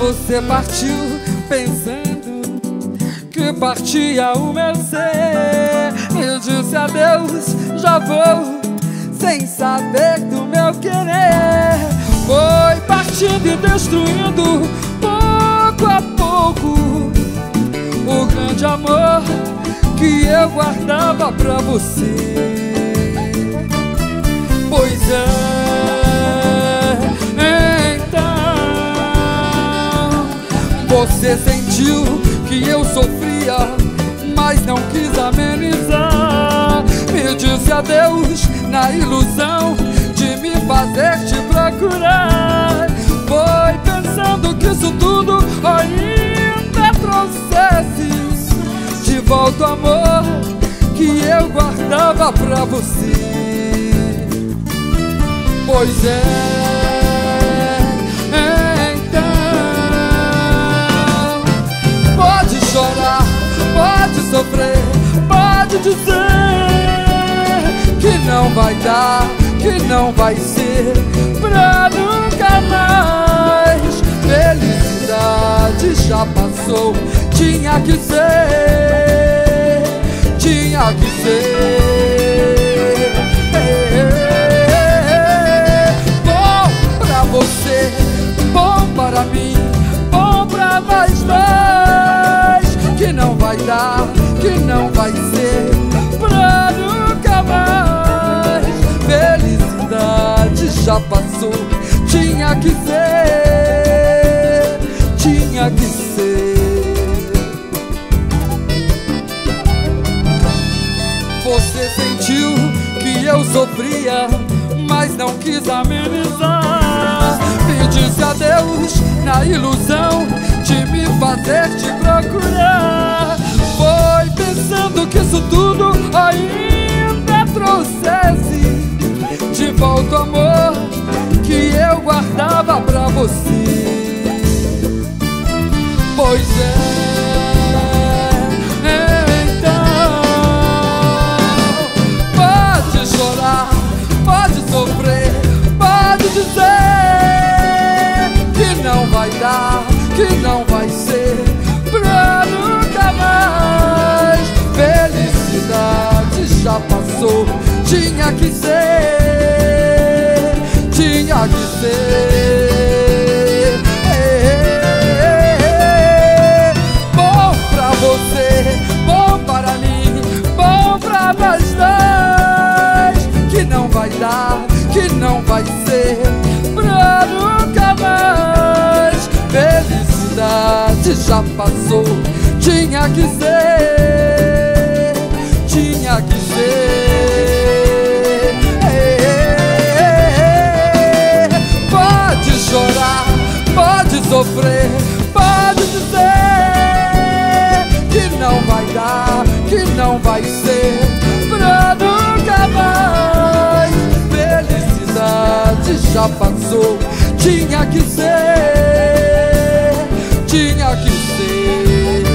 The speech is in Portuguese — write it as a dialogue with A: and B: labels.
A: Você partiu pensando que partia o meu ser. Eu disse adeus, já vou, sem saber do meu querer. Foi partindo e destruindo, pouco a pouco, o grande amor que eu guardava pra você. Pois então você sentiu que eu sofria, mas não quis amenizar. Me disse adeus na ilusão de me fazer te procurar. Foi pensando que isso tudo ainda trouxesse de volta o amor que eu guardava pra você. Pois então pode chorar, pode sofrer, pode dizer que não vai dar, que não vai ser pra nunca mais. Felicidade já passou, tinha que ser, tinha que ser. Bom pra você, bom para mim, bom pra nós dois. Que não vai dar, que não vai ser pra nunca mais. Felicidade já passou, tinha que ser, tinha que ser. Você sentiu que eu sofria, mas não quis amenizar. Me disse adeus na ilusão de me fazer te procurar. Foi pensando que isso tudo ainda trouxesse de volta o amor que eu guardava pra você. Pois então pode chorar, pode sofrer, pode dizer que não vai dar, que não vai ser pra nunca mais. Felicidade já passou, tinha que ser, tinha que ser. Bom pra você, bom para mim, bom pra nós dois. Que não vai dar, que não vai ser pra nunca mais. Felicidade já passou, tinha que ser, tinha que ser. Pode chorar, pode sofrer, pode dizer que não vai dar, que não vai ser pra nunca mais. Felicidade já passou, tinha que ser, tinha que ser.